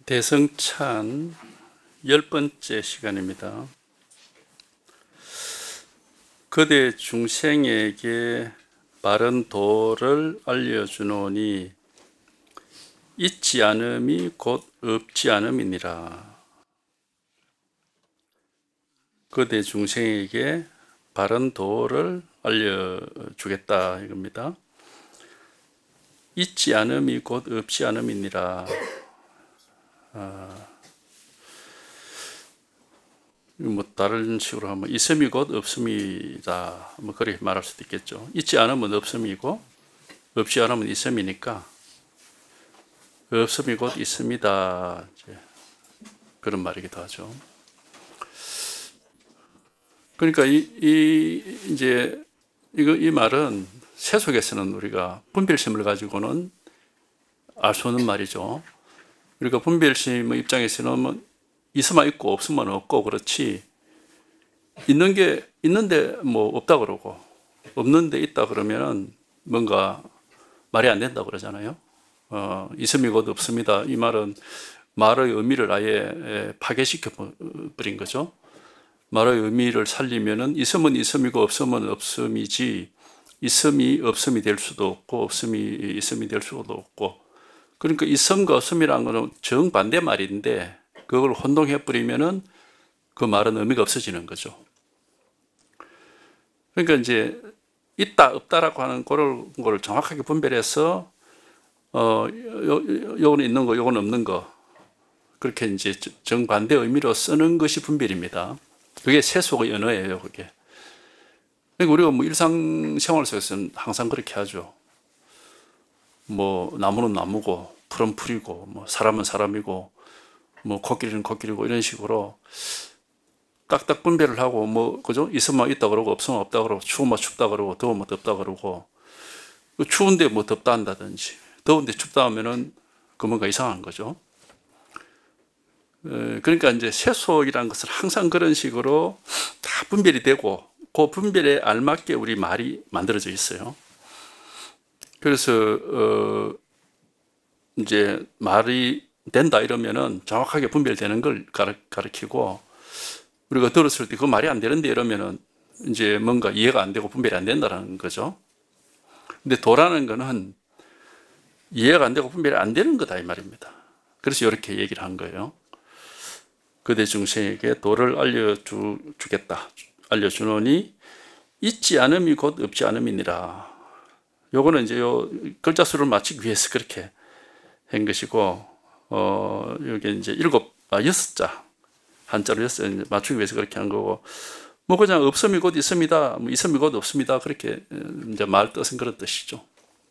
대성찬 10번째 시간입니다. 그대 중생에게 바른 도를 알려주노니 있지 않음이 곧 없지 않음이니라. 그대 중생에게 바른 도를 알려주겠다 이겁니다. 있지 않음이 곧 없지 않음이니라. 뭐 다른 식으로 하면 있음이 곧 없음이다. 뭐 그렇게 말할 수도 있겠죠. 있지 않으면 없음이고 없지 않으면 있음이니까 없음이 곧 있음이다. 그런 말이기도 하죠. 그러니까 이 말은 세속에서는 우리가 분별심을 가지고는 알 수 없는 말이죠. 그러니까 분별심의 입장에서는 뭐 있으면 있고 없으면 없고 그렇지, 있는 게 있는데 뭐 없다 그러고 없는데 있다 그러면은 뭔가 말이 안 된다 그러잖아요. 있음이 곧 없습니다. 이 말은 말의 의미를 아예 파괴시켜 버린 거죠. 말의 의미를 살리면은 있으면 있음이고 없으면 없음이지, 있음이 없음이 될 수도 없고 없음이 있음이 될 수도 없고, 그러니까 있음과 없음이라는 것은 정반대 말인데 그걸 혼동해 버리면은 그 말은 의미가 없어지는 거죠. 그러니까 이제 있다 없다라고 하는 그런 걸 정확하게 분별해서 요거는 있는 거 요거는 없는 거, 그렇게 이제 정반대 의미로 쓰는 것이 분별입니다. 그게 세속의 언어예요, 그게. 그러니까 우리가 뭐 일상생활 속에서는 항상 그렇게 하죠. 뭐 나무는 나무고 풀은 풀이고 뭐 사람은 사람이고 뭐 코끼리는 코끼리고 이런 식으로 딱딱 분별을 하고, 뭐 그죠? 있으면 있다 그러고 없으면 없다 그러고 추우면 춥다 그러고 더우면 덥다 그러고, 추운데 뭐 덥다 한다든지 더운데 춥다 하면은 그 뭔가 이상한 거죠. 그러니까 이제 세속이라는 것은 항상 그런 식으로 다 분별이 되고 그 분별에 알맞게 우리 말이 만들어져 있어요. 그래서 이제 말이 된다 이러면은 정확하게 분별되는 걸 가르치고, 우리가 들었을 때 그 말이 안 되는데 이러면은 이제 뭔가 이해가 안 되고 분별이 안 된다는 거죠. 근데 도라는 거는 이해가 안 되고 분별이 안 되는 거다 이 말입니다. 그래서 이렇게 얘기를 한 거예요. 그대 중생에게 도를 알려주겠다. 알려주노니 있지 않음이 곧 없지 않음이니라. 요거는 이제 요 글자 수를 맞추기 위해서 그렇게 한 것이고, 여기 이제 6자 한자로 6자 맞추기 위해서 그렇게 한 거고, 뭐 그냥 없음이 곧 있습니다, 뭐 있음이 곧 없습니다, 그렇게 이제 말 뜻은 그런 뜻이죠.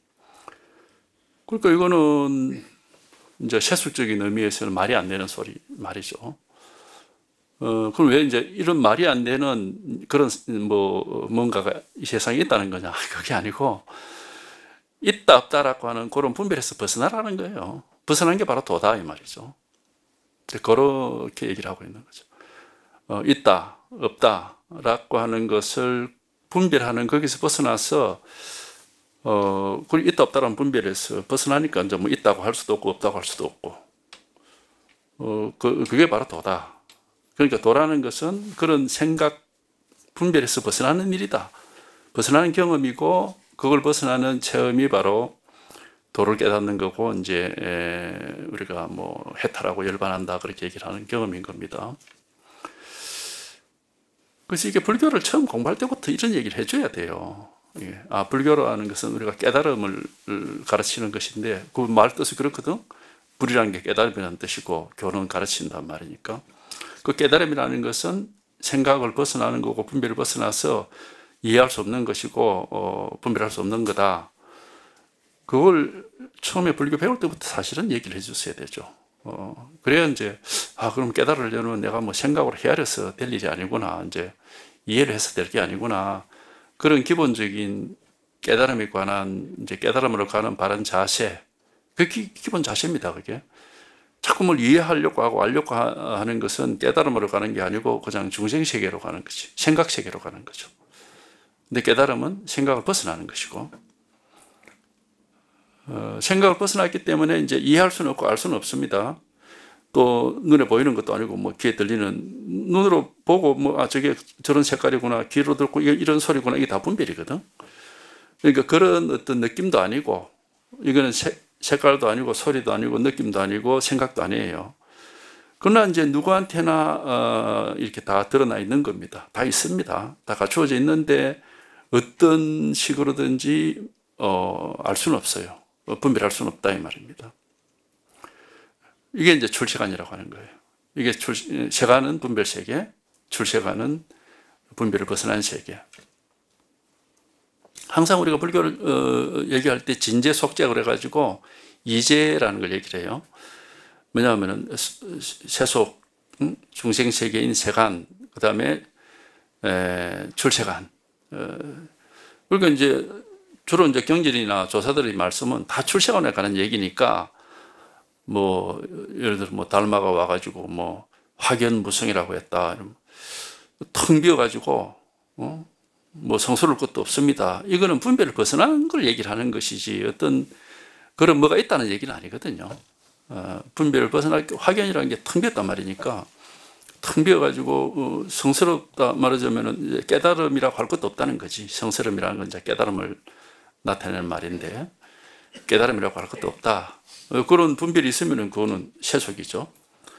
그러니까 이거는 이제 세속적인 의미에서는 말이 안 되는 말이죠. 그럼 왜 이제 이런 말이 안 되는 그런 뭔가가 이 세상에 있다는 거냐? 그게 아니고 있다 없다라고 하는 그런 분별에서 벗어나라는 거예요. 벗어난 게 바로 도다 이 말이죠. 그렇게 얘기를 하고 있는 거죠. 있다 없다라고 하는 것을 분별하는 거기서 벗어나서 그리고 있다 없다라는 분별에서 벗어나니까 이제 뭐 있다고 할 수도 없고 없다고 할 수도 없고, 그게 바로 도다. 그러니까 도라는 것은 그런 생각 분별에서 벗어나는 일이다. 벗어나는 경험이고 그걸 벗어나는 체험이 바로 도를 깨닫는 거고, 이제 우리가 뭐 해탈하고 열반한다 그렇게 얘기를 하는 경험인 겁니다. 그래서 이게 불교를 처음 공부할 때부터 이런 얘기를 해줘야 돼요. 불교라는 것은 우리가 깨달음을 가르치는 것인데 그 말 뜻이 그렇거든. 불이라는 게 깨달음이라는 뜻이고 교는 가르친단 말이니까. 그 깨달음이라는 것은 생각을 벗어나는 거고 분별을 벗어나서 이해할 수 없는 것이고 분별할 수 없는 거다. 그걸 처음에 불교 배울 때부터 사실은 얘기를 해줬어야 되죠. 그래야 이제 그럼 깨달으려면 내가 뭐 생각으로 헤아려서 될 일이 아니구나, 이제 이해를 해서 될 게 아니구나, 그런 기본적인 깨달음에 관한 이제 깨달음으로 가는 바른 자세, 그게 기본 자세입니다. 그게 자꾸 뭘 이해하려고 하고 알려고 하는 것은 깨달음으로 가는 게 아니고 그냥 중생세계로 가는 거지, 생각세계로 가는 거죠. 근데 깨달음은 생각을 벗어나는 것이고, 생각을 벗어났기 때문에 이제 이해할 수는 없고 알 수는 없습니다. 또 눈에 보이는 것도 아니고 뭐 귀에 들리는, 눈으로 보고 뭐 저게 저런 색깔이구나, 귀로 듣고 이런 소리구나, 이게 다 분별이거든. 그러니까 그런 어떤 느낌도 아니고, 이거는 색깔도 아니고 소리도 아니고 느낌도 아니고 생각도 아니에요. 그러나 이제 누구한테나 이렇게 다 드러나 있는 겁니다. 다 있습니다. 다 갖추어져 있는데 어떤 식으로든지 알 수는 없어요. 분별할 수는 없다 이 말입니다. 이게 이제 출세관이라고 하는 거예요. 이게 세관은 분별 세계, 출세관은 분별을 벗어난 세계. 항상 우리가 불교를 얘기할 때 진제 속죄 그래가지고 이제라는 걸 얘기를 해요. 뭐냐면은 세속, 중생 세계인 세관, 그 다음에 출세관. 그러니까 이제 주로 이제 경전이나 조사들의 말씀은 다 출세관에 관한 얘기니까, 뭐 예를 들어 뭐 달마가 와가지고 뭐 화견무성이라고 했다, 텅 비어가지고 뭐 성스러울 것도 없습니다. 이거는 분별을 벗어난 걸 얘기를 하는 것이지 어떤 그런 뭐가 있다는 얘기는 아니거든요. 분별을 벗어날 화견이라는 게 텅 비었단 말이니까, 텅 비어가지고 성스럽다 말하자면은 깨달음이라고 할 것도 없다는 거지. 성스러움이라는 건 이제 깨달음을 나타내는 말인데, 깨달음이라고 할 것도 없다. 그런 분별이 있으면은 그거는 세속이죠.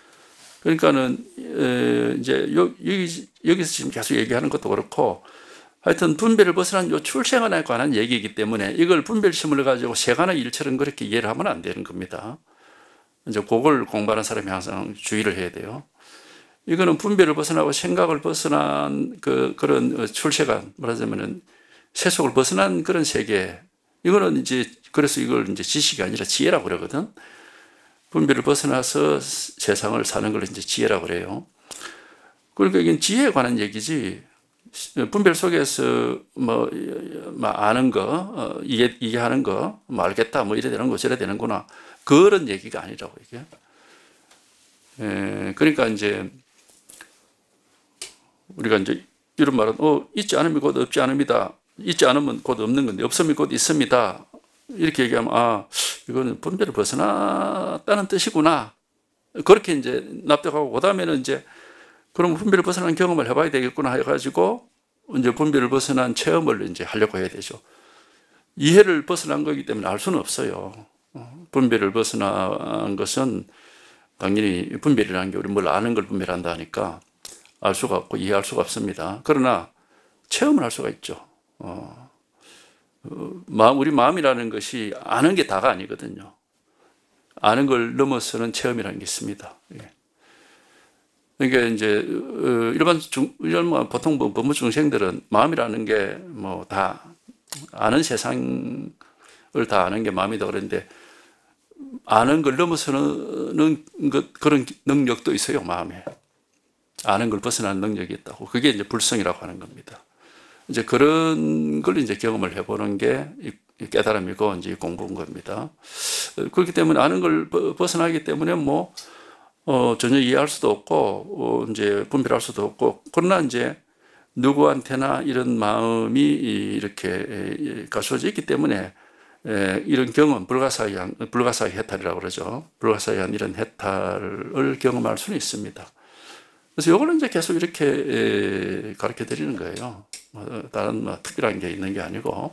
그러니까는 이제 여기서 지금 계속 얘기하는 것도 그렇고, 하여튼 분별을 벗어난 요 출세관에 관한 얘기이기 때문에 이걸 분별심을 가지고 세관의 일처럼 그렇게 이해를 하면 안 되는 겁니다. 이제 그걸 공부하는 사람이 항상 주의를 해야 돼요. 이거는 분별을 벗어나고 생각을 벗어난 그런 출세관, 말하자면은 세속을 벗어난 그런 세계. 이거는 이제 그래서 이걸 이제 지식이 아니라 지혜라고 그러거든. 분별을 벗어나서 세상을 사는 걸 이제 지혜라고 그래요. 그러니까 이건 지혜에 관한 얘기지. 분별 속에서 뭐 아는 거, 이해하는 거, 뭐 알겠다, 뭐 이래 되는 거 저래 되는구나, 그런 얘기가 아니라고 이게. 그러니까 이제 우리가 이제 이런 말은 있지 않으면 곧 없지 않습니다. 있지 않으면 곧 없는 건데 없으면 곧 있습니다. 이렇게 얘기하면 이거는 분별을 벗어났다는 뜻이구나. 그렇게 이제 납득하고, 그 다음에는 이제 그럼 분별을 벗어난 경험을 해봐야 되겠구나 해가지고 이제 분별을 벗어난 체험을 이제 하려고 해야 되죠. 이해를 벗어난 거기 때문에 알 수는 없어요. 분별을 벗어난 것은 당연히 분별이라는 게 우리 뭘 아는 걸 분별한다 하니까 알 수가 없고 이해할 수가 없습니다. 그러나 체험을 할 수가 있죠. 우리 마음이라는 것이 아는 게 다가 아니거든요. 아는 걸 넘어서는 체험이라는 게 있습니다. 그러니까 이제 일반 보통 법무 중생들은 마음이라는 게 뭐 다 아는 세상을 다 아는 게 마음이다 그러는데, 아는 걸 넘어서는 그런 능력도 있어요. 마음에 아는 걸 벗어나는 능력이 있다고. 그게 이제 불성이라고 하는 겁니다. 이제 그런 걸 이제 경험을 해보는 게 깨달음이고 이제 공부인 겁니다. 그렇기 때문에 아는 걸 벗어나기 때문에 뭐 전혀 이해할 수도 없고 이제 분별할 수도 없고, 그러나 이제 누구한테나 이런 마음이 이렇게 갖춰져 있기 때문에 이런 경험, 불가사의 해탈이라고 그러죠. 불가사의한 이런 해탈을 경험할 수는 있습니다. 그래서 이거는 이제 계속 이렇게 가르쳐 드리는 거예요. 다른 특별한 게 있는 게 아니고,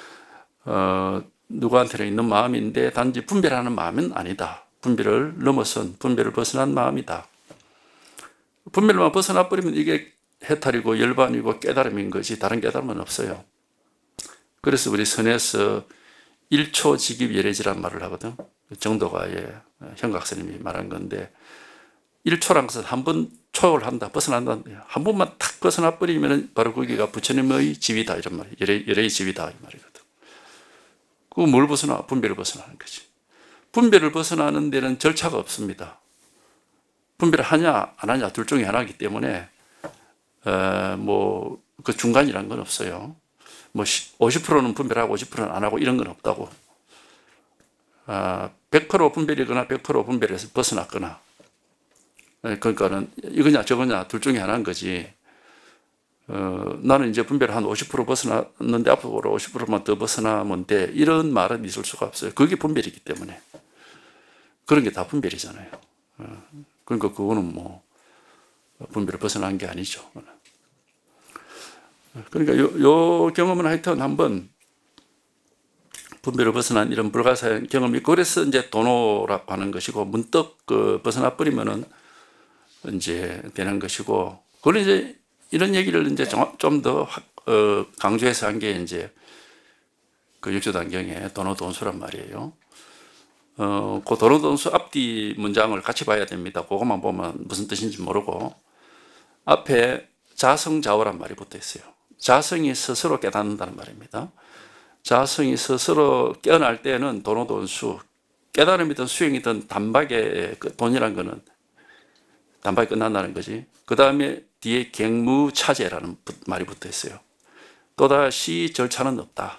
누구한테나 있는 마음인데 단지 분별하는 마음은 아니다. 분별을 넘어선, 분별을 벗어난 마음이다. 분별만 벗어나 버리면 이게 해탈이고 열반이고 깨달음인 거지 다른 깨달음은 없어요. 그래서 우리 선에서 1초 직입 열애지란 말을 하거든. 정도가의 현각스님이 말한 건데, 1초란 것은 한 번 초를 한다, 벗어난다. 한 번만 탁 벗어나 버리면 바로 거기가 부처님의 집이다 이런 말이에요. 열애의 집이다 이 말이거든. 그거 뭘 벗어나? 분별을 벗어나는 거지. 분별을 벗어나는 데는 절차가 없습니다. 분별을 하냐 안 하냐 둘 중에 하나이기 때문에 뭐 그 중간이란 건 없어요. 뭐 50%는 분별하고 50%는 안 하고 이런 건 없다고. 100% 분별이거나 100% 분별에서 벗어났거나, 그러니까는 이거냐 저거냐 둘 중에 하나인 거지. 나는 이제 분별 한 50% 벗어났는데 앞으로 50%만 더 벗어나면 돼, 이런 말은 있을 수가 없어요. 그게 분별이기 때문에. 그런 게 다 분별이잖아요. 그러니까 그거는 뭐 분별을 벗어난 게 아니죠. 그러니까 요 경험은 하여튼 한번 분별을 벗어난 이런 불가사의 경험이 있고, 그래서 이제 도노라고 하는 것이고, 문득 벗어나 버리면은 이제 되는 것이고, 그걸 이제 이런 얘기를 이제 좀 더 강조해서 한 게 이제 그 육조단경의 도노돈수란 말이에요. 그 도노돈수 앞뒤 문장을 같이 봐야 됩니다. 그것만 보면 무슨 뜻인지 모르고, 앞에 자성자오란 말이 붙어 있어요. 자성이 스스로 깨닫는다는 말입니다. 자성이 스스로 깨어날 때는 도노돈수, 깨달음이든 수행이든 단박에 돈이란 거는 단박에 끝난다는 거지. 그 다음에 뒤에 갱무차제라는 말이 붙어 있어요. 또다시 절차는 없다.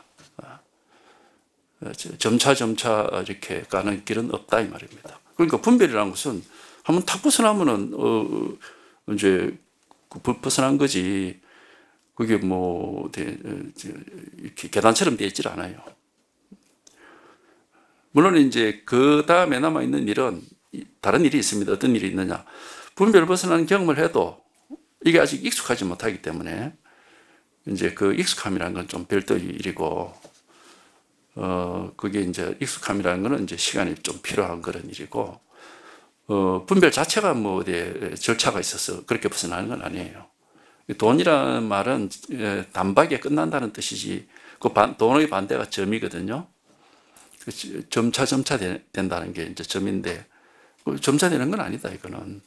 점차 이렇게 가는 길은 없다 이 말입니다. 그러니까 분별이라는 것은 한번 탁 벗어나면은 이제 벗어난 거지. 그게 뭐 이렇게 계단처럼 되어 있질 않아요. 물론 이제 그 다음에 남아 있는 일은 다른 일이 있습니다. 어떤 일이 있느냐? 분별을 벗어나는 경험을 해도 이게 아직 익숙하지 못하기 때문에 이제 그 익숙함이라는 건 좀 별도의 일이고, 그게 이제 익숙함이라는 거는 이제 시간이 좀 필요한 그런 일이고, 분별 자체가 뭐 어디에 절차가 있어서 그렇게 벗어나는 건 아니에요. 돈이라는 말은 단박에 끝난다는 뜻이지, 그 돈의 반대가 점이거든요. 점차 된다는 게 이제 점인데, 점차 되는 건 아니다, 이거는.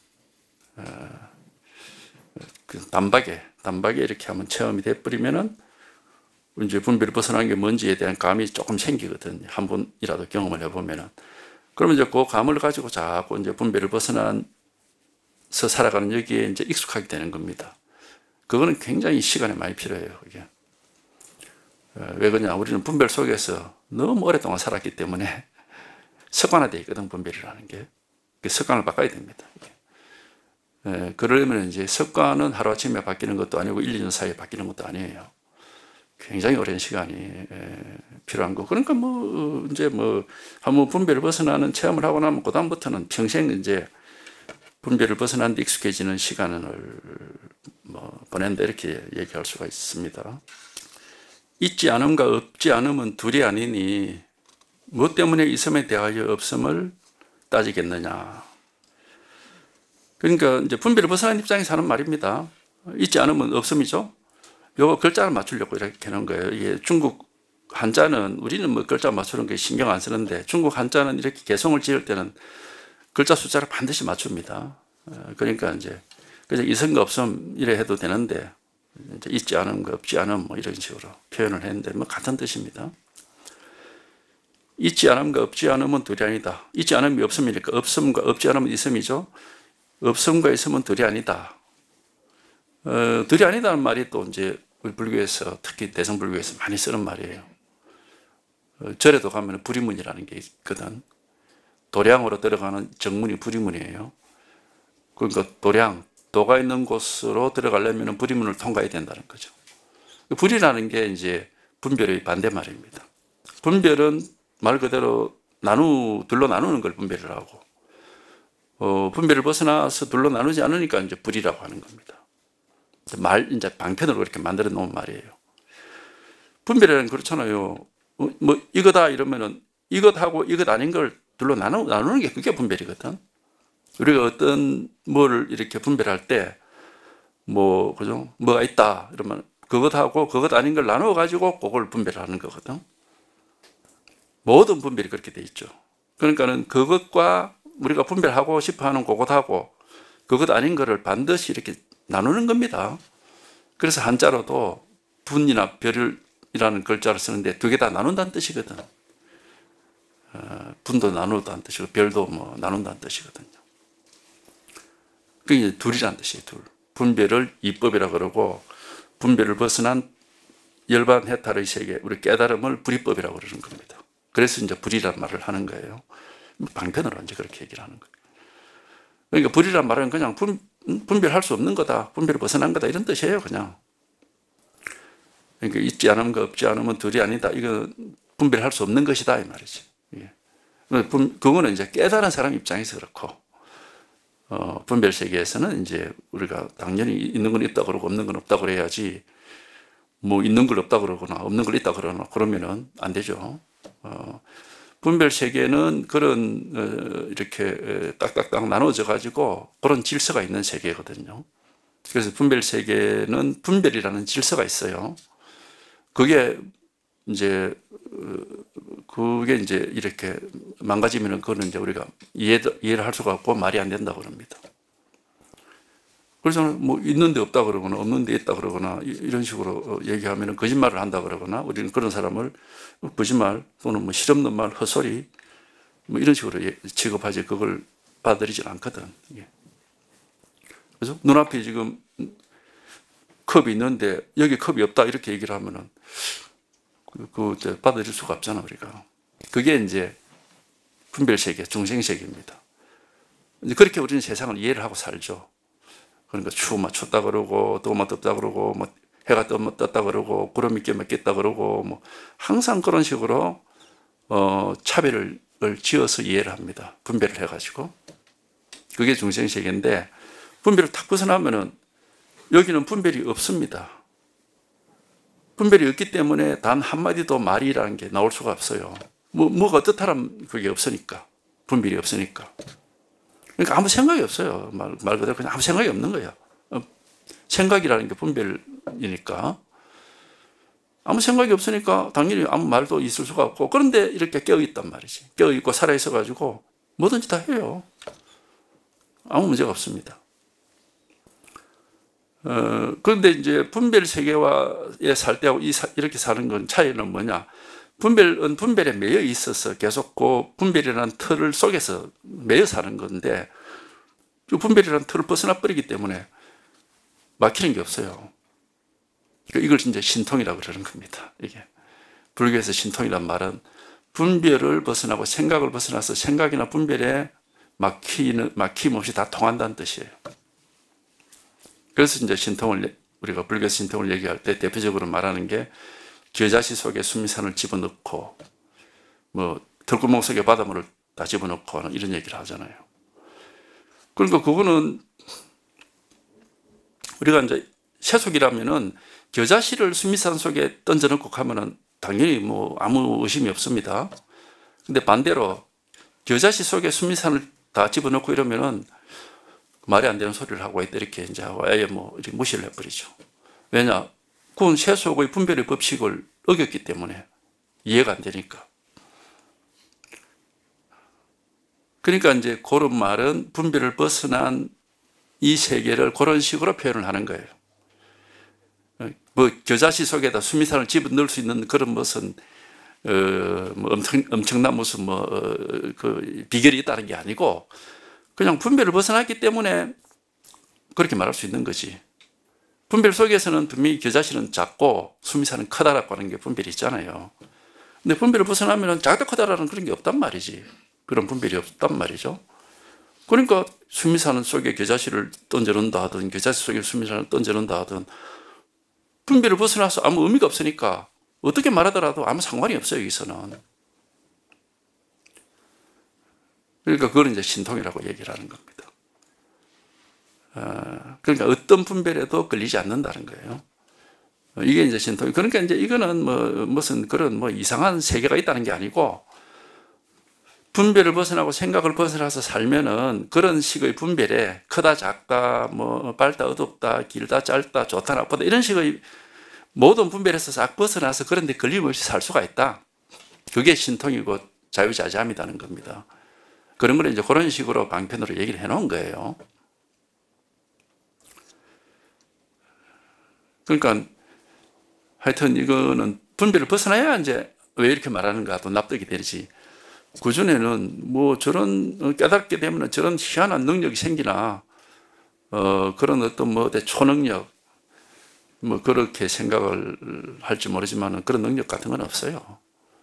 단박에 이렇게 한번 체험이 돼버리면은 이제 분별이 벗어나는 게 뭔지에 대한 감이 조금 생기거든요. 한 번이라도 경험을 해보면은. 그러면 이제 그 감을 가지고 자꾸 이제 분별을 벗어나서 살아가는 여기에 이제 익숙하게 되는 겁니다. 그거는 굉장히 시간이 많이 필요해요, 이게. 왜 그러냐? 우리는 분별 속에서 너무 오랫동안 살았기 때문에 습관화되어 있거든, 분별이라는 게. 그 습관을 바꿔야 됩니다. 그러려면 이제 습관은 하루아침에 바뀌는 것도 아니고 1, 2년 사이에 바뀌는 것도 아니에요. 굉장히 오랜 시간이 필요한 거. 그러니까 뭐 이제 뭐 한번 분별을 벗어나는 체험을 하고 나면 그다음부터는 평생 이제 분별을 벗어난 데 익숙해지는 시간을 뭐 보낸다, 이렇게 얘기할 수가 있습니다. 있지 않음과 없지 않음은 둘이 아니니 무엇 때문에 있음에 대하여 없음을 따지겠느냐. 그러니까 이제 분별을 벗어난 입장에서 하는 말입니다. 있지 않으면 없음이죠. 요거 글자를 맞추려고 이렇게 하는 거예요. 이게 중국 한자는, 우리는 뭐 글자 맞추는 게 신경 안 쓰는데 중국 한자는 이렇게 개성을 지을 때는 글자 숫자를 반드시 맞춥니다. 그러니까 이제 그래서 있음과 없음 이래 해도 되는데, 이제 있지 않음과 없지 않음 뭐 이런 식으로 표현을 했는데 뭐 같은 뜻입니다. 있지 않음과 없지 않음은 둘이 아니다. 있지 않음이 없음이니까 없음과 없지 않음은 있음이죠. 없음과 있음은 둘이 아니다. 둘이 아니다는 말이 또 이제 우리 불교에서, 특히 대성불교에서 많이 쓰는 말이에요. 절에도 가면 불이문이라는 게 있거든. 도량으로 들어가는 정문이 불이문이에요. 그러니까 도가 있는 곳으로 들어가려면 불이문을 통과해야 된다는 거죠. 불이라는 게 이제 분별의 반대말입니다. 분별은 말 그대로 둘로 나누는 걸 분별이라고. 분별을 벗어나서 둘로 나누지 않으니까 이제 불이라고 하는 겁니다. 이제 방편으로 그렇게 만들어 놓은 말이에요. 분별이라는 그렇잖아요. 뭐 이거다 이러면은 이것하고 이것 아닌 걸 둘로 나누는 게 그게 분별이거든. 우리가 어떤 뭐를 이렇게 분별할 때 뭐 그죠? 뭐가 있다 이러면 그것하고 그것 아닌 걸 나누어 가지고 그걸 분별하는 거거든. 모든 분별이 그렇게 돼 있죠. 그러니까는 그것과 우리가 분별하고 싶어 하는 그것하고 그것 아닌 거를 반드시 이렇게 나누는 겁니다. 그래서 한자로도 분이나 별이라는 글자를 쓰는데 두 개 다 나눈다는 뜻이거든. 분도 나누다는 뜻이고 별도 뭐 나눈다는 뜻이거든요. 그게 둘이라는 뜻이에요. 둘. 분별을 이법이라 그러고, 분별을 벗어난 열반 해탈의 세계, 우리 깨달음을 불이법이라고 그러는 겁니다. 그래서 이제 불이란 말을 하는 거예요. 방편으로 이제 그렇게 얘기를 하는 거예요. 그러니까 불이란 말은 그냥 분별할 수 없는 거다, 분별을 벗어난 거다, 이런 뜻이에요, 그냥. 그러니까 있지 않음과 없지 않음은 둘이 아니다. 이거 분별할 수 없는 것이다, 이 말이지. 그거는 이제 깨달은 사람 입장에서 그렇고, 분별 세계에서는 이제 우리가 당연히 있는 건 있다 그러고 없는 건 없다 그래야지, 뭐 있는 걸 없다 그러거나 없는 걸 있다 그러나 그러면은 안 되죠. 분별 세계는 그런 이렇게 딱딱딱 나눠져 가지고 그런 질서가 있는 세계거든요. 그래서 분별 세계는 분별이라는 질서가 있어요. 그게 이제 이렇게 망가지면은 그거는 이제 우리가 이해를 할 수가 없고 말이 안 된다 그럽니다. 그래서 뭐 있는데 없다 그러거나 없는데 있다 그러거나 이런 식으로 얘기하면은 거짓말을 한다 그러거나, 우리는 그런 사람을 거짓말 또는 뭐 실없는 말, 헛소리 뭐 이런 식으로 취급하지, 그걸 받아들이질 않거든. 그래서 눈앞에 지금 컵이 있는데 여기 컵이 없다 이렇게 얘기를 하면은 받아들일 수가 없잖아, 우리가. 그게 이제 분별세계, 중생세계입니다. 이제 그렇게 우리는 세상을 이해를 하고 살죠. 그러니까 추우면 춥다 그러고, 더우면 덥다 그러고, 뭐 해가 뜨면 떴다 그러고, 구름이 끼면 꼈다 그러고, 뭐 항상 그런 식으로 차별을 지어서 이해를 합니다. 분별을 해가지고. 그게 중생세계인데, 분별을 탁 벗어나면은 여기는 분별이 없습니다. 분별이 없기 때문에 단 한마디도 말이라는 게 나올 수가 없어요. 뭐가 어떻다면 그게 없으니까. 분별이 없으니까. 그러니까 아무 생각이 없어요. 말 그대로 그냥 아무 생각이 없는 거예요. 생각이라는 게 분별이니까. 아무 생각이 없으니까 당연히 아무 말도 있을 수가 없고, 그런데 이렇게 깨어있단 말이지. 깨어있고 살아있어가지고 뭐든지 다 해요. 아무 문제가 없습니다. 그런데 이제 분별 세계와에 살 때하고 이렇게 사는 건 차이는 뭐냐? 분별은 분별에 매여 있어서 계속 그 분별이라는 틀을 속에서 매여 사는 건데, 그 분별이라는 틀을 벗어나 버리기 때문에 막히는 게 없어요. 이걸 이제 신통이라고 그러는 겁니다. 이게 불교에서 신통이란 말은 분별을 벗어나고 생각을 벗어나서 생각이나 분별에 막힘 없이 다 통한다는 뜻이에요. 그래서 이제 신통을, 우리가 불교 신통을 얘기할 때 대표적으로 말하는 게 겨자씨 속에 수미산을 집어넣고, 뭐 들구멍 속에 바닷물을 다 집어넣고 하는 이런 얘기를 하잖아요. 그러니까 그거는 우리가 이제 세속이라면은 겨자씨를 수미산 속에 던져넣고 하면은 당연히 뭐 아무 의심이 없습니다. 근데 반대로 겨자씨 속에 수미산을 다 집어넣고 이러면은 말이 안 되는 소리를 하고 있다 이렇게 이제 하고 아예 뭐 이렇게 무시를 해버리죠. 왜냐? 그건 세속의 분별의 법칙을 어겼기 때문에 이해가 안 되니까. 그러니까 이제 그런 말은 분별을 벗어난 이 세계를 그런 식으로 표현을 하는 거예요. 뭐 겨자씨 속에다 수미산을 집어넣을 수 있는 그런 무슨 뭐 엄청난 무슨 그 비결이 있다는 게 아니고, 그냥 분별을 벗어났기 때문에 그렇게 말할 수 있는 거지. 분별 속에서는 분명히 겨자씨는 작고 수미산은 크다라고 하는 게 분별이 있잖아요. 근데 분별을 벗어나면 작다 크다라는 그런 게 없단 말이지. 그런 분별이 없단 말이죠. 그러니까 수미산 속에 겨자씨를 던져놓는다 하든 겨자씨 속에 수미산을 던져놓는다 하든 분별을 벗어나서 아무 의미가 없으니까 어떻게 말하더라도 아무 상관이 없어요, 여기서는. 그러니까 그걸 이제 신통이라고 얘기를 하는 겁니다. 그러니까 어떤 분별에도 걸리지 않는다는 거예요. 이게 이제 신통. 그러니까 이제 이거는 무슨 그런 이상한 세계가 있다는 게 아니고, 분별을 벗어나고 생각을 벗어나서 살면은 그런 식의 분별에 크다 작다 밝다 어둡다 길다 짧다 좋다 나쁘다 이런 식의 모든 분별에서 싹 벗어나서 그런 데 걸림없이 살 수가 있다. 그게 신통이고 자유자재함이라는 겁니다. 그런 걸 이제 그런 식으로 방편으로 얘기를 해 놓은 거예요. 그러니까 하여튼 이거는 분별을 벗어나야 이제 왜 이렇게 말하는가도 납득이 되지. 그전에는 뭐 저런 깨닫게 되면 저런 희한한 능력이 생기나 그런 어떤 초능력 그렇게 생각을 할지 모르지만 그런 능력 같은 건 없어요.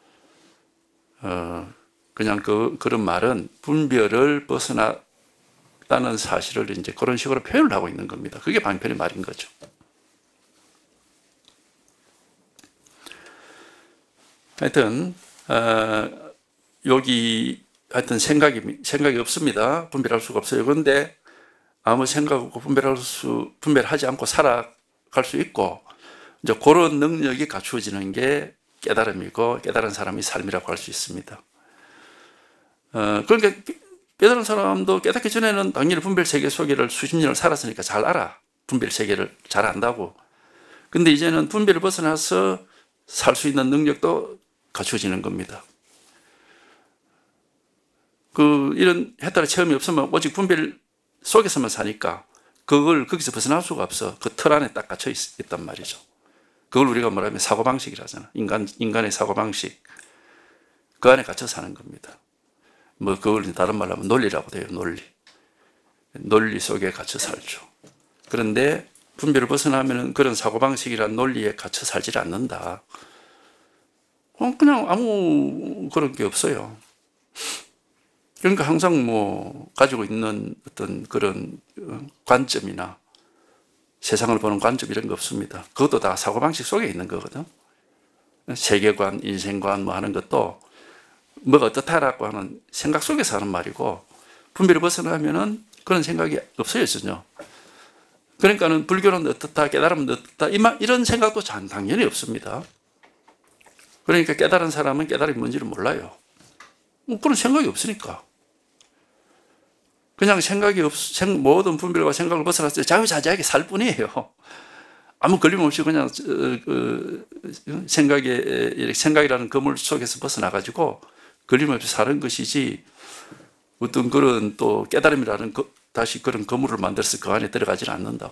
그냥 그런 말은 분별을 벗어났다는 사실을 이제 그런 식으로 표현을 하고 있는 겁니다. 그게 방편의 말인 거죠. 하여튼 여기 하여튼 생각이 없습니다. 분별할 수가 없어요. 그런데 아무 생각 없고 분별하지 않고 살아갈 수 있고, 이제 그런 능력이 갖추어지는 게 깨달음이고 깨달은 사람의 삶이라고 할 수 있습니다. 그러니까 깨달은 사람도 깨닫기 전에는 당연히 분별 세계 속에를 수십 년을 살았으니까 잘 알아. 분별 세계를 잘 안다고. 근데 이제는 분별을 벗어나서 살 수 있는 능력도 갖추어지는 겁니다. 이런 해탈의 체험이 없으면 오직 분별 속에서만 사니까 그걸 거기서 벗어날 수가 없어. 그 틀 안에 딱 갇혀 있단 말이죠. 그걸 우리가 뭐라면 사고방식이라잖아. 인간의 사고방식. 그 안에 갇혀 사는 겁니다. 그걸 다른 말로 하면 논리라고 돼요. 논리 속에 갇혀 살죠. 그런데 분별을 벗어나면 그런 사고방식이란 논리에 갇혀 살질 않는다. 그냥 아무 그런 게 없어요. 그러니까 항상 가지고 있는 어떤 그런 관점이나 세상을 보는 관점 이런 거 없습니다. 그것도 다 사고방식 속에 있는 거거든. 세계관, 인생관 하는 것도 뭐가 어떻다라고 하는 생각 속에서 하는 말이고, 분별을 벗어나면은 그런 생각이 없어요, 전혀. 그러니까는 불교는 어떻다, 깨달음은 어떻다, 이런 생각도 당연히 없습니다. 그러니까 깨달은 사람은 깨달음이 뭔지를 몰라요. 그런 생각이 없으니까. 그냥 모든 분별과 생각을 벗어나서 자유자재하게 살 뿐이에요. 아무 걸림없이 그냥 생각이라는 그물 속에서 벗어나가지고 걸림없이 사는 것이지, 어떤 그런 또 깨달음이라는 다시 그런 그물을 만들어서 그 안에 들어가지는 않는다고.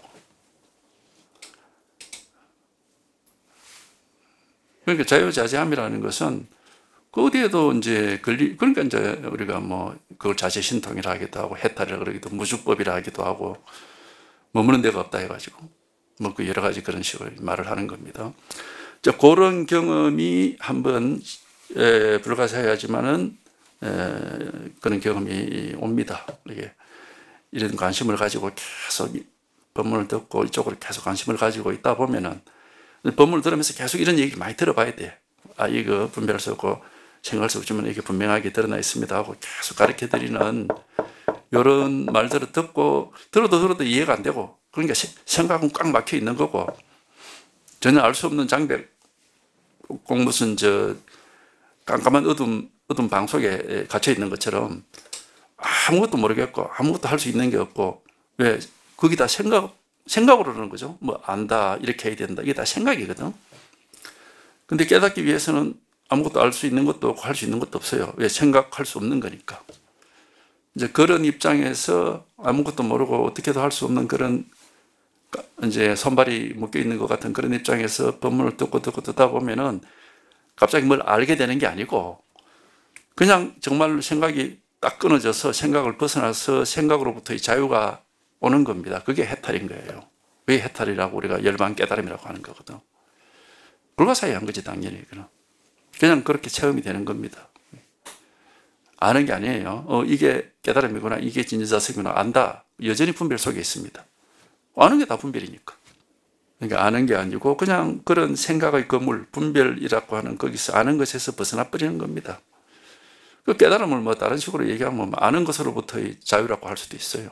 그러니까 자유자재함이라는 것은 어디에도 이제 그러니까 이제 우리가 그걸 자체신통이라 하기도 하고, 해탈이라 그러기도, 무주법이라 하기도 하고, 머무는 데가 없다 해가지고, 그 여러 가지 그런 식으로 말을 하는 겁니다. 그런 경험이 한번 불가사의하지만은 그런 경험이 옵니다. 이런 관심을 가지고 계속 법문을 듣고 이쪽으로 계속 관심을 가지고 있다 보면은, 법문을 들으면서 계속 이런 얘기를 많이 들어봐야 돼. 이거 분별할 수 없고 생각할 수 없지만 이게 분명하게 드러나 있습니다 하고 계속 가르쳐 드리는 이런 말들을 들어도 이해가 안 되고, 그러니까 생각은 꽉 막혀 있는 거고, 전혀 알 수 없는 장벽, 무슨 깜깜한 어둠 방 속에 갇혀 있는 것처럼 아무것도 모르겠고 아무것도 할 수 있는 게 없고, 왜? 그게 다 생각으로 그러는 거죠. 안다, 이렇게 해야 된다, 이게 다 생각이거든. 근데 깨닫기 위해서는 아무것도 알 수 있는 것도 없고 할 수 있는 것도 없어요. 왜? 생각할 수 없는 거니까. 이제 그런 입장에서 아무것도 모르고 어떻게도 할 수 없는 그런 이제 손발이 묶여 있는 것 같은 그런 입장에서 법문을 듣다 보면은 갑자기 뭘 알게 되는 게 아니고, 그냥 정말 생각이 딱 끊어져서 생각을 벗어나서 생각으로부터의 자유가 오는 겁니다. 그게 해탈인 거예요. 왜 해탈이라고 우리가 열반 깨달음이라고 하는 거거든. 불가사의한 거지, 당연히. 그냥 그렇게 체험이 되는 겁니다. 아는 게 아니에요. 이게 깨달음이구나, 이게 진짜사이구나, 안다. 여전히 분별 속에 있습니다. 아는 게 다 분별이니까. 그러니까 아는 게 아니고 그냥 그런 생각의 그물, 분별이라고 하는 거기서 아는 것에서 벗어나 버리는 겁니다. 그 깨달음을 다른 식으로 얘기하면 아는 것으로부터의 자유라고 할 수도 있어요.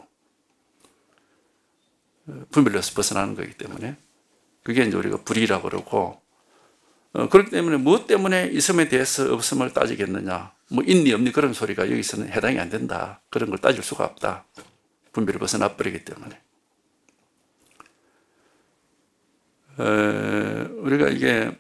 분별로서 벗어나는 거기 때문에. 그게 이제 우리가 불이라고 그러고, 그렇기 때문에 무엇 때문에 있음에 대해서 없음을 따지겠느냐, 있니 없니 그런 소리가 여기서는 해당이 안 된다. 그런 걸 따질 수가 없다. 분별을 벗어나 버리기 때문에. 우리가 이게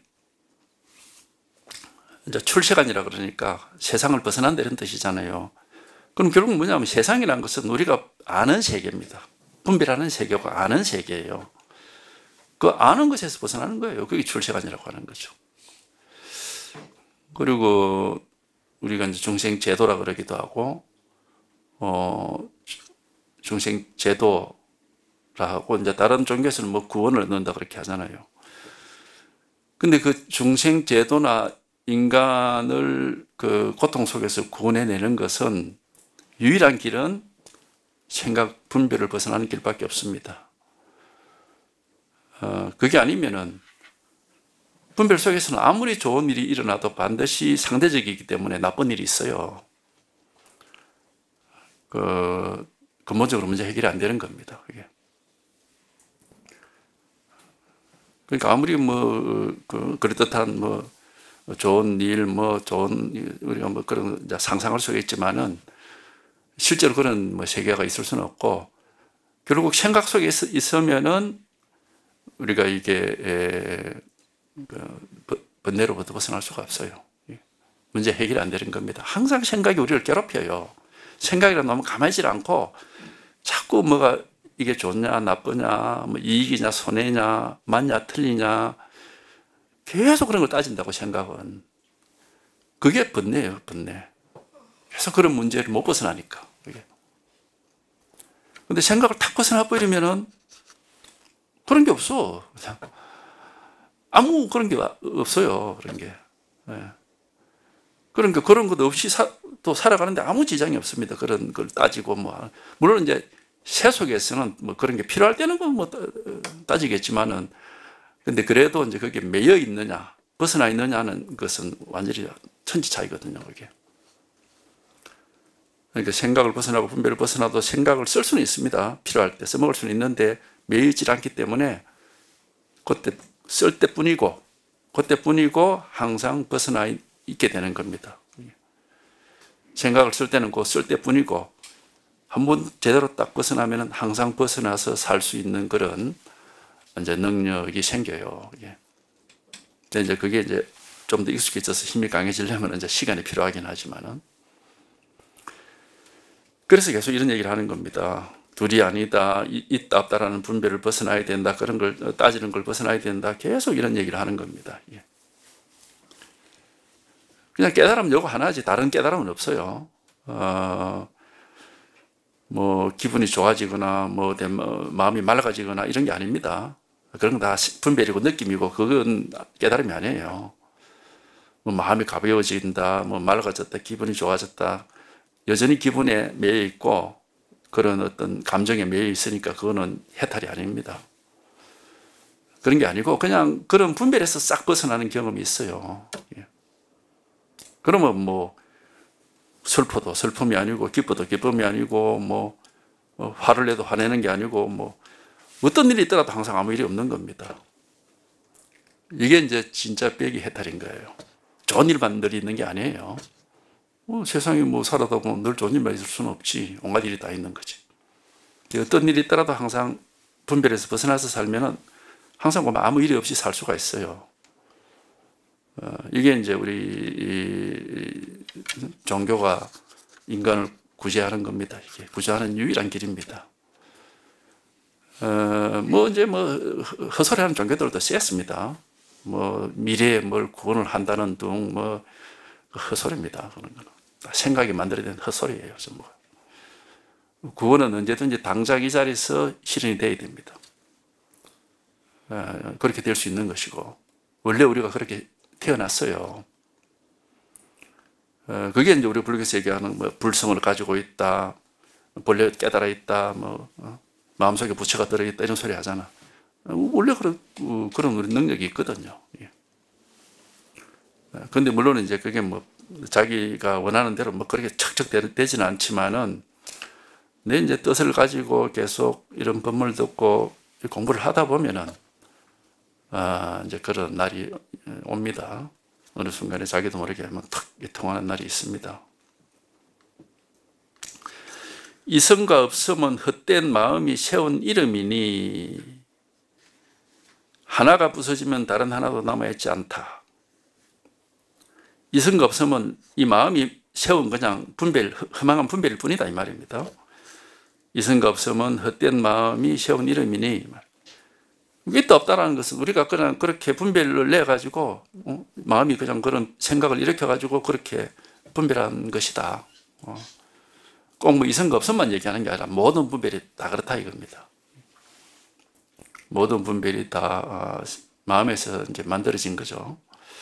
이제 출세관이라 그러니까 세상을 벗어난다 이런 뜻이잖아요. 그럼 결국 뭐냐면 세상이라는 것은 우리가 아는 세계입니다. 분별하는 세계고 아는 세계예요. 그 아는 것에서 벗어나는 거예요. 그게 출세관이라고 하는 거죠. 그리고 우리가 이제 중생제도라 그러기도 하고, 중생제도라 하고, 이제 다른 종교에서는 구원을 얻는다 그렇게 하잖아요. 근데 그 중생제도나 인간을 그 고통 속에서 구원해내는 것은 유일한 길은 생각, 분별을 벗어나는 길밖에 없습니다. 그게 아니면은 분별 속에서는 아무리 좋은 일이 일어나도 반드시 상대적이기 때문에 나쁜 일이 있어요. 근본적으로 문제 해결이 안 되는 겁니다. 그게. 그러니까 아무리 그럴듯한 좋은 일, 좋은, 우리가 그런 상상할 수가 있지만은 실제로 그런 세계가 있을 수는 없고 결국 생각 속에 있으면은 우리가 이게 번뇌로부터 벗어날 수가 없어요. 문제 해결이 안 되는 겁니다. 항상 생각이 우리를 괴롭혀요. 생각이란 너무 가만히질 않고 자꾸 뭐가 이게 좋냐 나쁘냐 이익이냐 손해냐 맞냐 틀리냐 계속 그런 걸 따진다고 생각은. 그게 번뇌예요. 번뇌. 계속 그런 문제를 못 벗어나니까. 근데 생각을 탁 벗어나 버리면은 그런 게 없어. 그냥 아무 그런 게 없어요. 그런 게. 네. 그러니까 그런 것도 없이 또 살아가는데 아무 지장이 없습니다. 그런 걸 따지고 물론 이제 세속에서는 그런 게 필요할 때는 따지겠지만은 근데 그래도 이제 그게 매여 있느냐 벗어나 있느냐는 것은 완전히 천지 차이거든요. 그게. 그러니까 생각을 벗어나고 분별을 벗어나도 생각을 쓸 수는 있습니다. 필요할 때 써먹을 수는 있는데 매여 있지 않기 때문에 그때 쓸 때뿐이고 항상 벗어나 있게 되는 겁니다. 생각을 쓸 때는 그 쓸 때뿐이고 한번 제대로 딱 벗어나면 항상 벗어나서 살 수 있는 그런 이제 능력이 생겨요. 근데 이제 그게 이제 좀 더 익숙해져서 힘이 강해지려면 이제 시간이 필요하긴 하지만은. 그래서 계속 이런 얘기를 하는 겁니다. 둘이 아니다, 있다 없다라는 분별을 벗어나야 된다, 그런 걸 따지는 걸 벗어나야 된다. 계속 이런 얘기를 하는 겁니다. 그냥 깨달으면 요거 하나지 다른 깨달음은 없어요. 기분이 좋아지거나 마음이 맑아지거나 이런 게 아닙니다. 그런 건 다 분별이고 느낌이고 그건 깨달음이 아니에요. 마음이 가벼워진다, 맑아졌다, 기분이 좋아졌다. 여전히 기분에 매여 있고 그런 어떤 감정에 매여 있으니까 그거는 해탈이 아닙니다. 그런 게 아니고 그냥 그런 분별에서 싹 벗어나는 경험이 있어요. 그러면 슬퍼도 슬픔이 아니고 기뻐도 기쁨이 아니고 화를 내도 화내는 게 아니고 어떤 일이 있더라도 항상 아무 일이 없는 겁니다. 이게 이제 진짜 빼기 해탈인 거예요. 좋은 일만 늘 있는 게 아니에요. 세상에 살아다 보면 늘 좋은 일만 있을 수는 없지. 온갖 일이 다 있는 거지. 어떤 일이 있더라도 항상 분별에서 벗어나서 살면은 항상 아무 일이 없이 살 수가 있어요. 이게 이제 우리 종교가 인간을 구제하는 겁니다. 이게 구제하는 유일한 길입니다. 이제 헛소리하는 종교들도 셌습니다. 미래에 뭘 구원을 한다는 둥 헛소리입니다. 그런 거는 생각이 만들어낸 헛소리예요. 전부. 구원은 언제든지 당장 이 자리에서 실현이 돼야 됩니다. 그렇게 될 수 있는 것이고 원래 우리가 그렇게 태어났어요. 그게 이제 우리 불교에서 얘기하는 불성을 가지고 있다, 본래 깨달아 있다, 마음속에 부처가 들어있다 이런 소리 하잖아. 원래 그런 우리 능력이 있거든요. 근데 물론 이제 그게 자기가 원하는 대로 그렇게 척척 되지는 않지만은 내 이제 뜻을 가지고 계속 이런 법문을 듣고 공부를 하다 보면은 이제 그런 날이 옵니다. 어느 순간에 자기도 모르게 탁 통하는 날이 있습니다. 이성과 없음은 헛된 마음이 세운 이름이니 하나가 부서지면 다른 하나도 남아있지 않다. 이성과 없음은 이 마음이 세운 그냥 허망한 분별일 뿐이다 이 말입니다. 이성과 없음은 헛된 마음이 세운 이름이니 있다 없다라는 것은 우리가 그냥 그렇게 분별을 내가지고 마음이 그냥 그런 생각을 일으켜가지고 그렇게 분별한 것이다. 꼭 이성과 없음만 얘기하는 게 아니라 모든 분별이 다 그렇다 이겁니다. 모든 분별이 다 마음에서 이제 만들어진 거죠.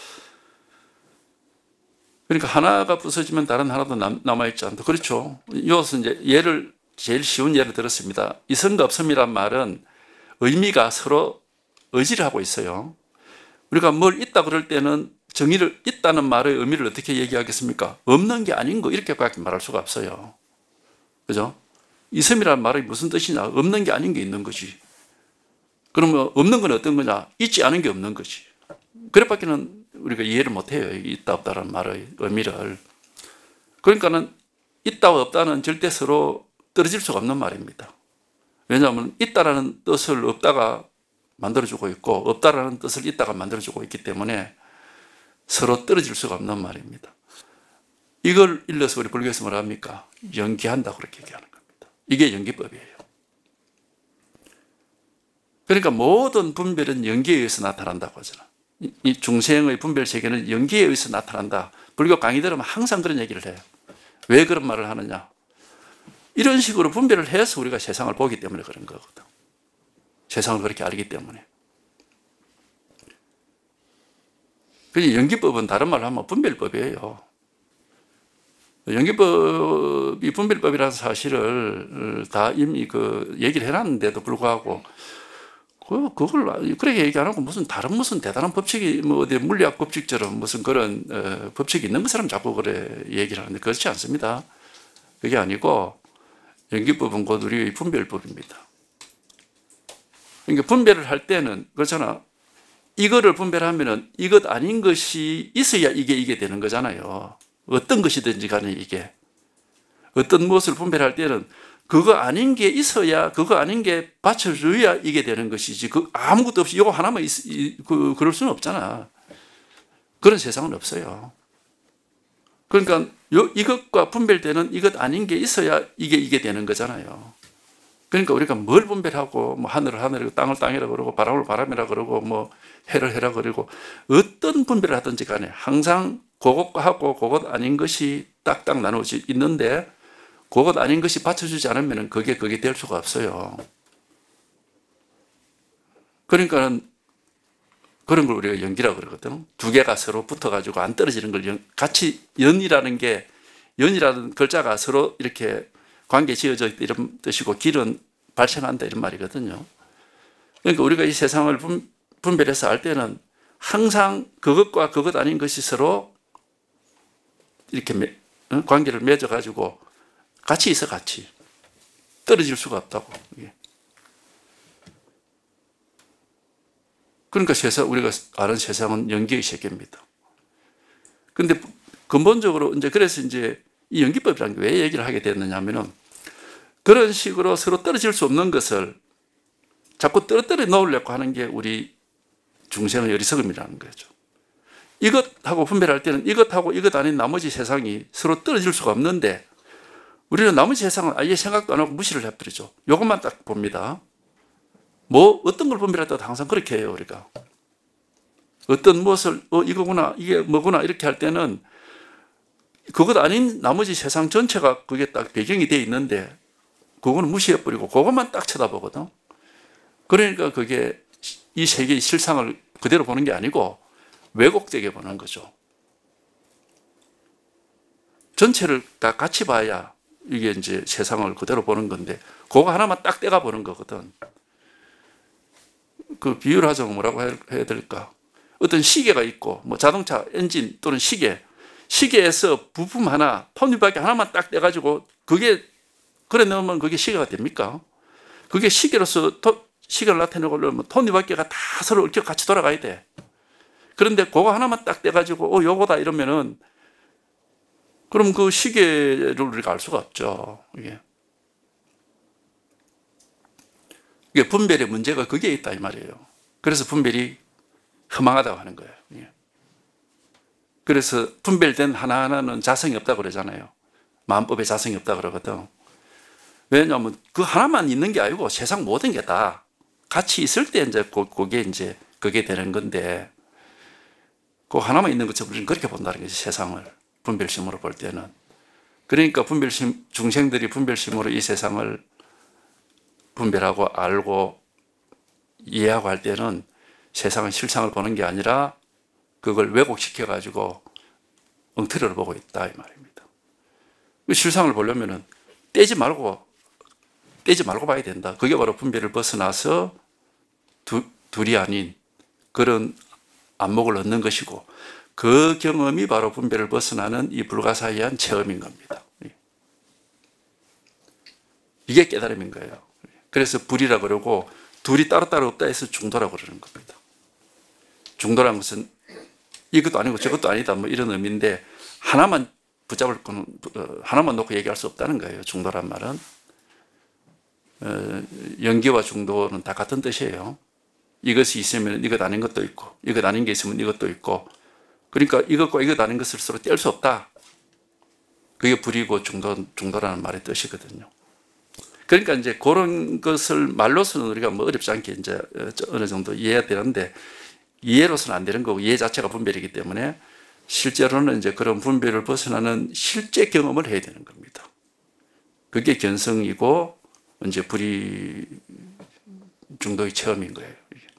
그러니까 하나가 부서지면 다른 하나도 남아있지 않다. 그렇죠. 이것은 이제 제일 쉬운 예를 들었습니다. 이성과 없음이란 말은 의미가 서로 의지를 하고 있어요. 우리가 뭘 있다 그럴 때는 정의를 있다는 말의 의미를 어떻게 얘기하겠습니까? 없는 게 아닌 거 이렇게밖에 말할 수가 없어요. 그죠? 있음이라는 말이 무슨 뜻이냐? 없는 게 아닌 게 있는 거지. 그러면 없는 건 어떤 거냐? 있지 않은 게 없는 거지. 그래밖에는 우리가 이해를 못해요. 있다 없다라는 말의 의미를. 그러니까는 있다와 없다는 절대 서로 떨어질 수가 없는 말입니다. 왜냐하면 있다라는 뜻을 없다가 만들어주고 있고 없다라는 뜻을 있다가 만들어주고 있기 때문에 서로 떨어질 수가 없는 말입니다. 이걸 일러서 우리 불교에서 뭐라 합니까? 연기한다 그렇게 얘기하는 겁니다. 이게 연기법이에요. 그러니까 모든 분별은 연기에 의해서 나타난다고 하잖아. 이 중생의 분별 세계는 연기에 의해서 나타난다. 불교 강의 들으면 항상 그런 얘기를 해요. 왜 그런 말을 하느냐? 이런 식으로 분별을 해서 우리가 세상을 보기 때문에 그런 거거든. 세상을 그렇게 알기 때문에. 그래서 연기법은 다른 말로 하면 분별법이에요. 연기법이 분별법이라는 사실을 다 이미 얘기를 해놨는데도 불구하고 그걸 그렇게 얘기 안 하고 무슨 다른 무슨 대단한 법칙이 뭐 어디 물리학 법칙처럼 무슨 그런 법칙이 있는 것처럼 자꾸 그래 얘기를 하는데 그렇지 않습니다. 그게 아니고 연기법은 곧 우리의 분별법입니다. 그러니까 분별을 할 때는 그렇잖아. 이거를 분별하면은 이것 아닌 것이 있어야 이게 되는 거잖아요. 어떤 것이든지 간에 이게 어떤 무엇을 분별할 때는 그거 아닌 게 있어야 그거 아닌 게 받쳐줘야 이게 되는 것이지 아무것도 없이 이거 하나만 그럴 수는 없잖아. 그런 세상은 없어요. 그러니까 이것과 분별되는 이것 아닌 게 있어야 이게 되는 거잖아요. 그러니까 우리가 뭘 분별하고 뭐 하늘을 하늘이고 땅을 땅이라 그러고 바람을 바람이라 그러고 뭐 해를 해라 그러고 어떤 분별을 하든지 간에 항상 그것과 하고 그것 아닌 것이 딱딱 나누어져 있는데 그것 아닌 것이 받쳐주지 않으면 그게 될 수가 없어요. 그러니까는 그런 걸 우리가 연기라고 그러거든. 두 개가 서로 붙어가지고 안 떨어지는 걸 같이 연이라는 글자가 서로 이렇게 관계 지어져 있다 이런 뜻이고 길은 발생한다 이런 말이거든요. 그러니까 우리가 이 세상을 분별해서 알 때는 항상 그것과 그것 아닌 것이 서로 이렇게 관계를 맺어가지고 같이 있어 같이 떨어질 수가 없다고. 그러니까 우리가 아는 세상은 연기의 세계입니다. 근데 근본적으로 그래서 이 연기법이라는 게 왜 얘기를 하게 됐느냐 하면은 그런 식으로 서로 떨어질 수 없는 것을 자꾸 떨어뜨려 놓으려고 하는 게 우리 중생의 어리석음이라는 거죠. 이것하고 분별할 때는 이것하고 이것 아닌 나머지 세상이 서로 떨어질 수가 없는데 우리는 나머지 세상은 아예 생각도 안 하고 무시를 해버리죠. 이것만 딱 봅니다. 어떤 걸 분별할 때도 항상 그렇게 해요, 우리가. 어떤 무엇을, 이거구나, 이게 뭐구나, 이렇게 할 때는 그것 아닌 나머지 세상 전체가 그게 딱 배경이 돼 있는데 그거는 무시해버리고 그것만 딱 쳐다보거든. 그러니까 그게 이 세계의 실상을 그대로 보는 게 아니고 왜곡되게 보는 거죠. 전체를 다 같이 봐야 이게 세상을 그대로 보는 건데 그거 하나만 딱 떼가 보는 거거든. 그 비유를 하자면 뭐라고 해야 될까? 어떤 시계가 있고 뭐 자동차 엔진 또는 시계에서 부품 하나 톱니바퀴 하나만 딱 떼가지고 그게 그래 넣으면 그게 시계가 됩니까? 그게 시계로서 시계를 나타내려면 톱니바퀴가 다 서로 이렇게 같이 돌아가야 돼. 그런데 그거 하나만 딱 떼가지고 요거다 이러면은 그럼 그 시계를 우리가 알 수가 없죠. 이게 분별의 문제가 그게 있다 이 말이에요. 그래서 분별이 허망하다고 하는 거예요. 그래서 분별된 하나하나는 자성이 없다고 그러잖아요. 마음법에 자성이 없다고 그러거든. 왜냐하면 그 하나만 있는 게 아니고 세상 모든 게 다 같이 있을 때 그게 되는 건데 그 하나만 있는 것처럼 우리는 그렇게 본다는 거지, 세상을. 분별심으로 볼 때는. 그러니까 중생들이 분별심으로 이 세상을 분별하고 알고 이해하고 할 때는 세상의 실상을 보는 게 아니라 그걸 왜곡시켜가지고 엉터리를 보고 있다 이 말입니다. 그 실상을 보려면은 떼지 말고 봐야 된다. 그게 바로 분별을 벗어나서 둘이 아닌 그런 안목을 얻는 것이고 그 경험이 바로 분별을 벗어나는 이 불가사의한 체험인 겁니다. 이게 깨달음인 거예요. 그래서 불이라고 그러고 둘이 따로따로 없다 해서 중도라고 그러는 겁니다. 중도라는 것은 이것도 아니고 저것도 아니다 뭐 이런 의미인데 하나만 붙잡을 거는 하나만 놓고 얘기할 수 없다는 거예요. 중도란 말은 연계와 중도는 다 같은 뜻이에요. 이것이 있으면 이것 아닌 것도 있고 이것 아닌 게 있으면 이것도 있고 그러니까 이것과 이것 아닌 것을 서로 뗄 수 없다. 그게 불이고 중도라는 말의 뜻이거든요. 그러니까 이제 그런 것을 말로서는 우리가 뭐 어렵지 않게 이제 어느 정도 이해해야 되는데 이해로서는 안 되는 거고 이해 자체가 분별이기 때문에 실제로는 이제 그런 분별을 벗어나는 실제 경험을 해야 되는 겁니다. 그게 견성이고 이제 불이 중도의 체험인 거예요.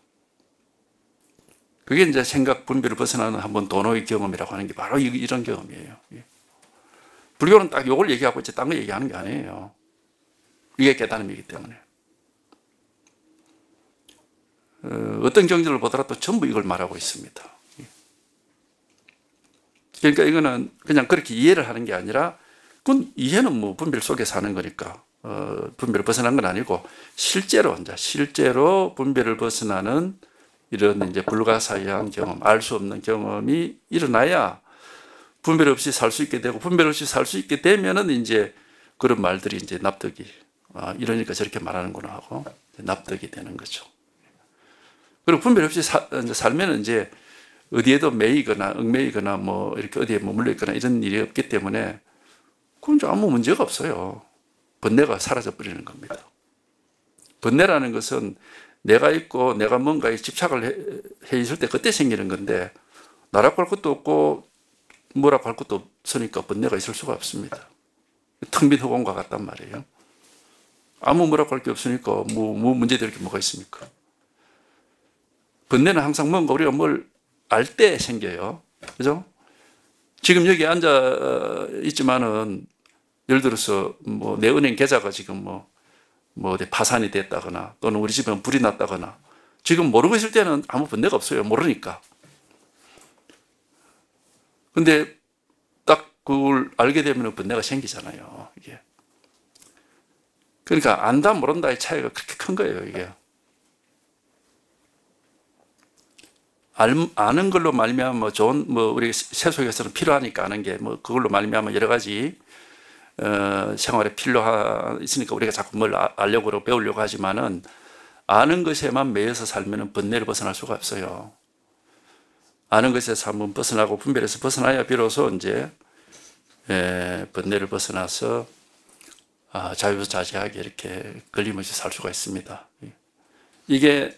그게 이제 생각 분별을 벗어나는 한번 도노의 경험이라고 하는 게 바로 이런 경험이에요. 불교는 딱 이걸 얘기하고 이제 딴 거 얘기하는 게 아니에요. 이게 깨달음이기 때문에. 어떤 경전을 보더라도 전부 이걸 말하고 있습니다. 그러니까 이거는 그냥 그렇게 이해를 하는 게 아니라 그건 이해는 뭐 분별 속에서 하는 거니까 분별을 벗어난 건 아니고 실제로 분별을 벗어나는 이런 이제 불가사의한 경험, 알 수 없는 경험이 일어나야 분별 없이 살 수 있게 되고 분별 없이 살 수 있게 되면은 이제 그런 말들이 이제 납득이 이러니까 저렇게 말하는구나 하고 납득이 되는 거죠. 그리고 분별 없이 살면 이제 어디에도 매이거나 얽매이거나 뭐 이렇게 어디에 머물러 있거나 이런 일이 없기 때문에 그건 좀 아무 문제가 없어요. 번뇌가 사라져 버리는 겁니다. 번뇌라는 것은 내가 있고 내가 뭔가에 집착을 해 있을 때 그때 생기는 건데 나라고 할 것도 없고 뭐라고 할 것도 없으니까 번뇌가 있을 수가 없습니다. 텅 빈 허공과 같단 말이에요. 아무 뭐라고 할 게 없으니까 뭐 문제될 게 뭐가 있습니까? 번뇌는 항상 뭔가 우리가 뭘 알 때 생겨요. 그죠? 지금 여기 앉아 있지만은 예를 들어서 뭐 내 은행 계좌가 지금 뭐 어디 파산이 됐다거나 또는 우리 집에 불이 났다거나 지금 모르고 있을 때는 아무 번뇌가 없어요. 모르니까. 근데 딱 그걸 알게 되면 번뇌가 생기잖아요. 이게. 그러니까 안다 모른다의 차이가 그렇게 큰 거예요. 이게. 아는 걸로 말미암아 뭐 좋은 뭐 우리 세속에서는 필요하니까 아는 게 뭐 그걸로 말미암아 여러 가지 생활에 있으니까 우리가 자꾸 뭘 알려고 그러고 배우려고 하지만은 아는 것에만 매여서 살면은 번뇌를 벗어날 수가 없어요. 아는 것에서 한번 벗어나고 분별에서 벗어나야 비로소 이제 번뇌를 벗어나서 자유자재하게 이렇게 걸림없이 살 수가 있습니다. 이게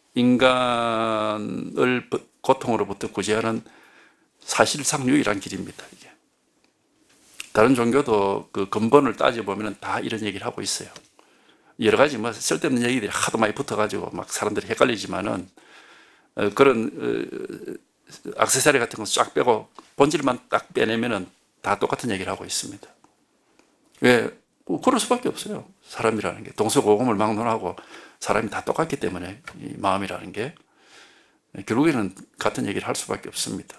인간을 고통으로부터 구제하는 사실상 유일한 길입니다. 이게. 다른 종교도 그 근본을 따져보면 다 이런 얘기를 하고 있어요. 여러 가지 뭐 쓸데없는 얘기들이 하도 많이 붙어가지고 막 사람들이 헷갈리지만은 그런 액세서리 같은 거 쫙 빼고 본질만 딱 빼내면은 다 똑같은 얘기를 하고 있습니다. 왜? 그럴 수밖에 없어요. 사람이라는 게 동서고금을 막론하고 사람이 다 똑같기 때문에 이 마음이라는 게 결국에는 같은 얘기를 할 수밖에 없습니다.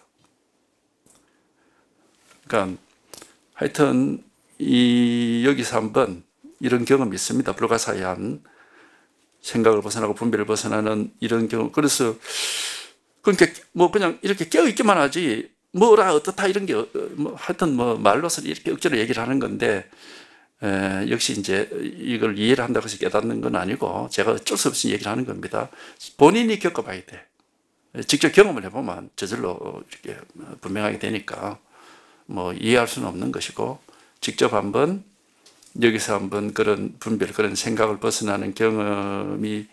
그러니까 하여튼 여기서 한번 이런 경험이 있습니다. 불가사의한 생각을 벗어나고 분별을 벗어나는 이런 경험. 그래서 그러니까 뭐 그냥 이렇게 깨어 있기만 하지 뭐라 어떻다 이런 게 뭐 하여튼 뭐 말로서 이렇게 억지로 얘기를 하는 건데 역시 이제 이걸 이해를 한다고 해서 깨닫는 건 아니고 제가 어쩔 수 없이 얘기를 하는 겁니다. 본인이 겪어봐야 돼. 직접 경험을 해보면 저절로 이렇게 분명하게 되니까 뭐 이해할 수는 없는 것이고 직접 한번 여기서 한번 그런 분별, 그런 생각을 벗어나는 경험이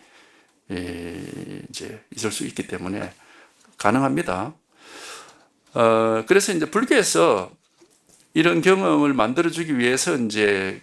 이제 있을 수 있기 때문에 가능합니다. 그래서 이제 불교에서 이런 경험을 만들어주기 위해서 이제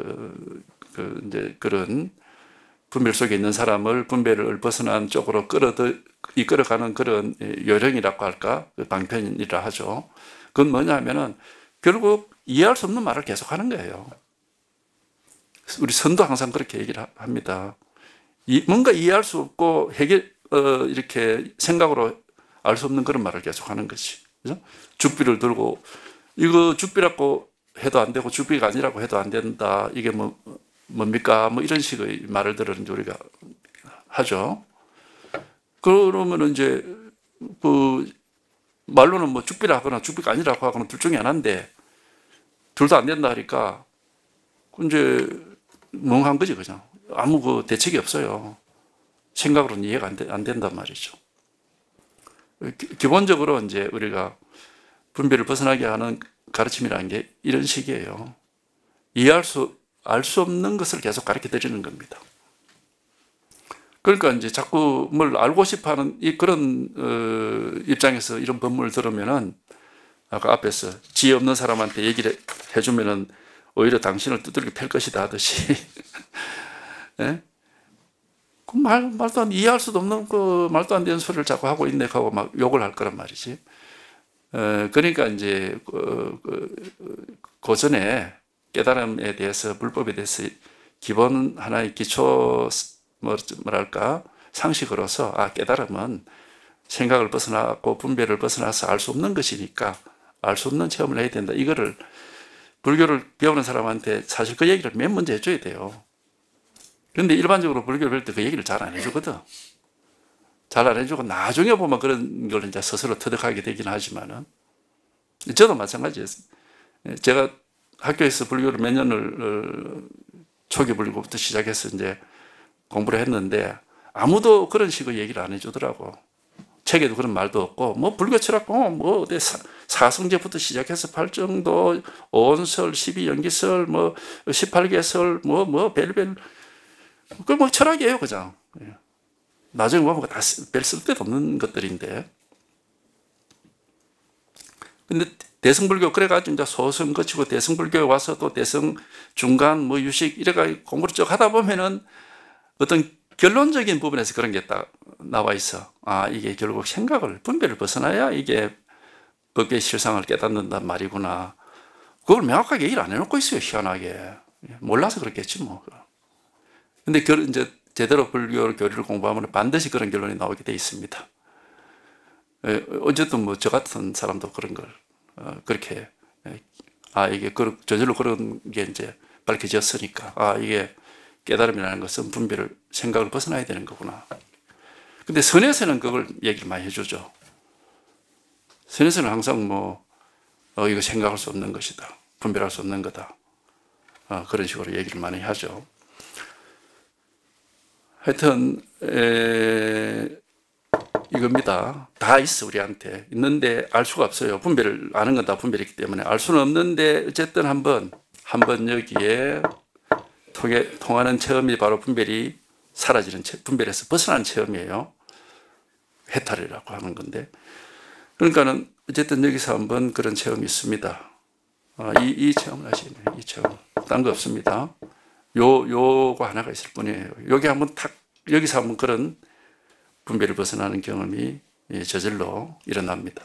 이제 그런 분별 속에 있는 사람을 분별을 벗어난 쪽으로 이끌어가는 그런 요령이라고 할까, 방편이라 하죠. 그건 뭐냐면은 결국 이해할 수 없는 말을 계속 하는 거예요. 우리 선도 항상 그렇게 얘기를 합니다. 뭔가 이해할 수 없고 이렇게 생각으로 알 수 없는 그런 말을 계속 하는 거지. 그죠? 죽비를 들고 이거 죽비라고 해도 안 되고 죽비가 아니라고 해도 안 된다. 이게 뭐 뭡니까? 뭐 이런 식의 말을 들어 이제 우리가 하죠. 그러면은 이제 그 말로는 뭐 죽비라 하거나 죽비가 아니라고 하거나 둘 중에 하나인데 둘 다 안 된다 하니까 이제 멍한 거지 그냥. 아무 그 대책이 없어요. 생각으로는 이해가 안 된단 말이죠. 기본적으로 이제 우리가 분별을 벗어나게 하는 가르침이라는 게 이런 식이에요. 알 수 없는 것을 계속 가르쳐 드리는 겁니다. 그러니까 이제 자꾸 뭘 알고 싶어 하는 그런 입장에서 이런 법문을 들으면은 아까 앞에서 지혜 없는 사람한테 얘기를 해주면은 오히려 당신을 두들겨 팰 것이다 하듯이 예? 그 말도 안 이해할 수도 없는 그 말도 안 되는 소리를 자꾸 하고 있네 하고 막 욕을 할 거란 말이지. 그러니까 이제 그 전에 깨달음에 대해서 불법에 대해서 기본 하나의 기초 뭐랄까 상식으로서 깨달음은 생각을 벗어나고 분별을 벗어나서 알 수 없는 것이니까 알 수 없는 체험을 해야 된다. 이거를 불교를 배우는 사람한테 사실 그 얘기를 맨 먼저 해줘야 돼요. 근데 일반적으로 불교를 배울 때 그 얘기를 잘 안 해주거든. 잘 안 해주고 나중에 보면 그런 걸 이제 스스로 터득하게 되긴 하지만은 저도 마찬가지예요. 제가 학교에서 불교를 몇 년을 초기 불교부터 시작해서 이제 공부를 했는데 아무도 그런 식의 얘기를 안 해주더라고. 책에도 그런 말도 없고 뭐 불교 철학 뭐 사성제부터 시작해서 팔정도, 오온설, 12연기설, 뭐 18개설, 뭐 별별 그 뭐 철학이에요 그냥. 나중에 보면 다 별 쓸데도 없는 것들인데. 근데 대승불교 그래가지고 이제 소승 거치고 대승불교에 와서 또 대승 중간 뭐 유식 이래가지고 공부를 쭉 하다 보면은 어떤 결론적인 부분에서 그런 게 딱 나와 있어. 이게 결국 생각을 분별을 벗어나야 이게 법의 실상을 깨닫는단 말이구나. 그걸 명확하게 얘기를 안 해놓고 있어요. 희한하게. 몰라서 그렇겠지 뭐. 근데 이제 제대로 불교 교리를 공부하면 반드시 그런 결론이 나오게 돼 있습니다. 어쨌든 뭐 저 같은 사람도 그런 걸 그렇게 이게 저절로 그런 게 이제 밝혀졌으니까 이게 깨달음이라는 것은 분별을 생각을 벗어나야 되는 거구나. 근데 선에서는 그걸 얘기를 많이 해주죠. 선에서는 항상 뭐 이거 생각할 수 없는 것이다. 분별할 수 없는 거다. 그런 식으로 얘기를 많이 하죠. 하여튼 이겁니다. 다 있어 우리한테. 있는데 알 수가 없어요. 분별을 아는 건 다 분별이기 때문에 알 수는 없는데 어쨌든 한번 여기에 통하는 체험이 바로 분별이 사라지는 분별에서 벗어나는 체험이에요. 해탈이라고 하는 건데. 그러니까는 어쨌든 여기서 한번 그런 체험이 있습니다. 이 체험을 하시네. 이 체험. 딴 거 없습니다. 요거 하나가 있을 뿐이에요. 여기서 한번 그런 분별을 벗어나는 경험이 저절로 일어납니다.